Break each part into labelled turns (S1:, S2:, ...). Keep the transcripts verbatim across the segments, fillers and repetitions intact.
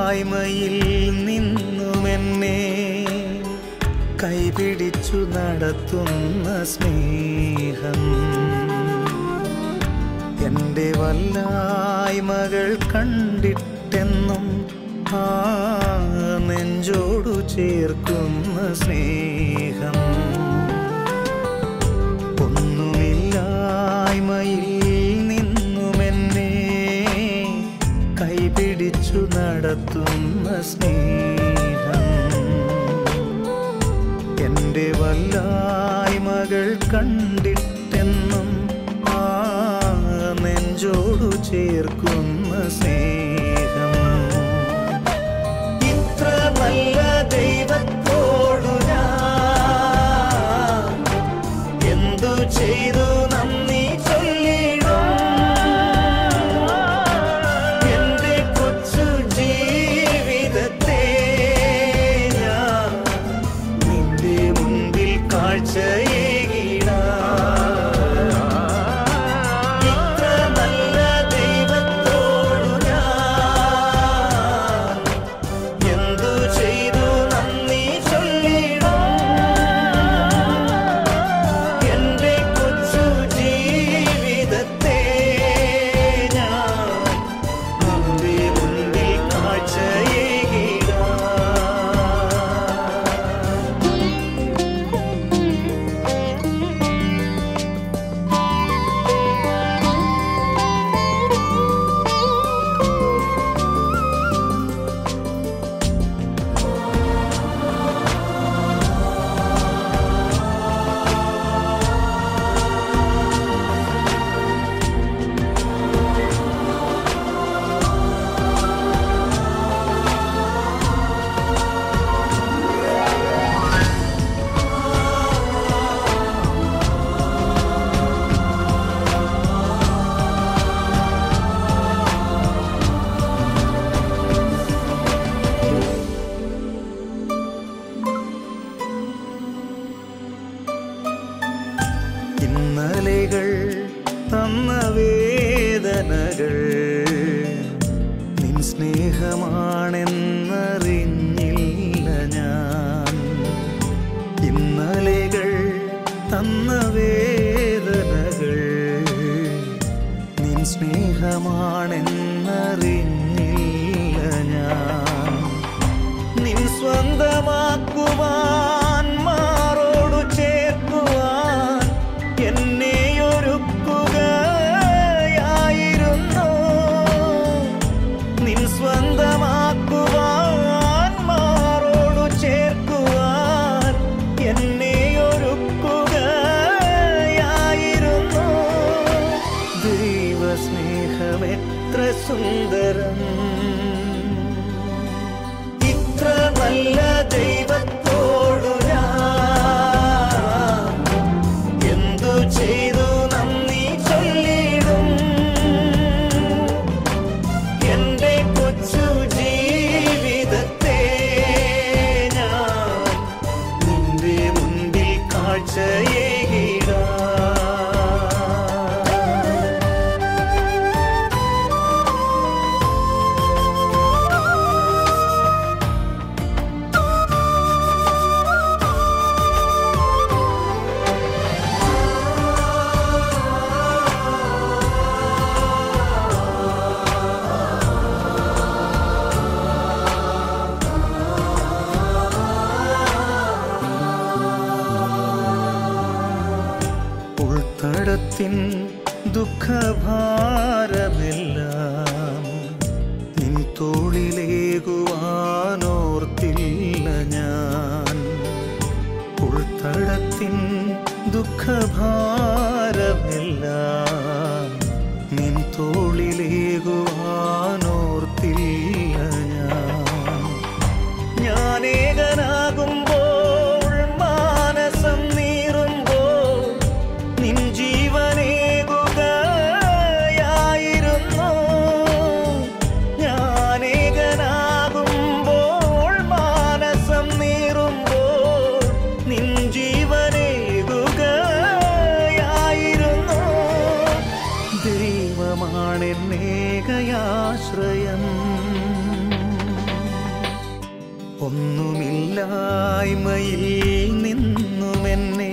S1: ഇല്ലായ്മയിൽ നിന്നുമെന്നെ കൈപിടിച്ചു നടത്തുന്ന സ്നേഹം എൻ്റെ വല്ലായ്മകൾ കണ്ടിട്ടെന്നും ആ നെഞ്ചോടു ചേർക്കുന്ന സ്നേഹം ഒന്നുമില്ലായ്മയിൽ നിന്നുമെന്നെ കൈപിടിച്ചു നടത്തുന്ന സ്നേഹം എൻ്റെ വല്ലായ്മകൾ കണ്ടിട്ടെന്നും ആ നെഞ്ചോടു ചേർക്കുന്ന സ്നേഹം ഇത്ര നല്ല ദൈവത്തോടു ഞാൻ എന്തു ചെയ്തു നന്ദി ചൊല്ലിടും എൻ്റെ കൊച്ചു ജീവിതത്തെ ഞാൻ നിന്റെ മുൻപിൽ കാഴ്ചയേകിടാം ഇത്ര നല്ല ദൈവത്തോടു ഞാൻ എന്തു ചെയ്തു നന്ദി ചൊല്ലിടും എൻ്റെ കൊച്ചു ജീവിതത്തെ ഞാൻ നിന്റെ മുൻപിൽ കാഴ്ചയേകിടാം ഇന്നലെകൾ തന്ന വേദനകൾ നിൻ സ്നേഹമാണെന്നറിഞ്ഞില്ല ഞാൻ ഇന്നലെകൾ തന്ന വേദനകൾ നിൻ സ്നേഹമാണെന്നറിഞ്ഞില്ല ഞാൻ നിൻ സ്വന്തമാക്കുവാൻ മാറോടു ചേർക്കുവാൻ എന്നെയൊരുക്കുകയായിരുന്നു നിൻ സ്വന്തമാക്കുവാൻ മാറോടു ചേർക്കുവാൻ എന്നെയൊരുക്കുകയായിരുന്നു ദൈവസ്നേഹമെത്ര സുന്ദരം ഇത്ര നല്ല ദൈവത്തോടു ഞാൻ എന്തു ചെയ്തു നന്ദി ചൊല്ലിടും എൻ്റെ കൊച്ചു ജീവിതത്തെ ഞാൻ നിന്റെ മുൻപിൽ കാഴ്ചയേകിടാം ഉൾത്തടത്തിൻ ദുഃഖഭാരമെല്ലാം നിൻ തോളിലേകുവാനോർത്തില്ല ഞാൻ ഉൾത്തടത്തിൻ ദുഃഖഭാരമെല്ലാം നിൻ തോളിലേകുവാനോർത്തില്ല ഞാൻ ഞാനേകനാകുമ്പോൾ മാനസം നീറുമ്പോൾ നിൻ ജീവനേകുകയായിരുന്നു ഞാനേകനാകുമ്പോൾ മാനസം നീറുമ്പോൾ നിൻ ജീവനേകുകയായിരുന്നു ദൈവമാണെന്നേകയാശ്രയം ഒന്നുമില്ലായ്മയിൽ നിന്നുമെന്നെ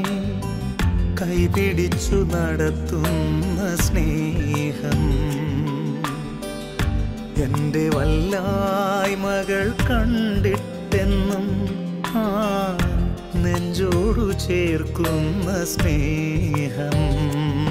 S1: കൈപിടിച്ചു നടത്തുന്ന സ്നേഹം, എൻ്റെ വല്ലായ്മകൾ കണ്ടിട്ടെന്നും ആ നെഞ്ചോടു ചേർക്കുന്ന സ്നേഹം.